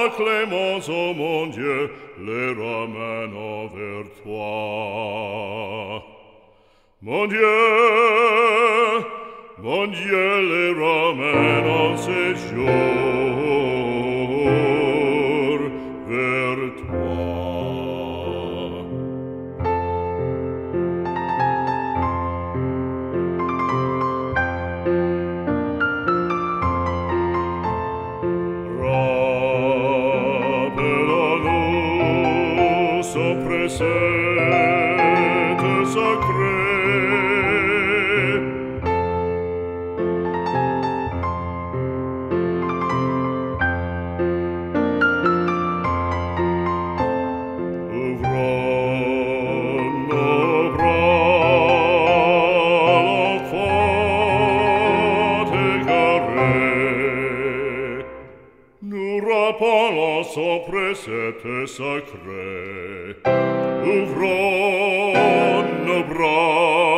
clémence, ô mon Dieu, les ramène vers toi. Mon Dieu, les ramène en séjour vers toi. Rappelons-nous son précepte sacré. Ouvrons nos bras, l'enfant égaré. Nous rappelons son précepte sacré. Ouvrons nos bras,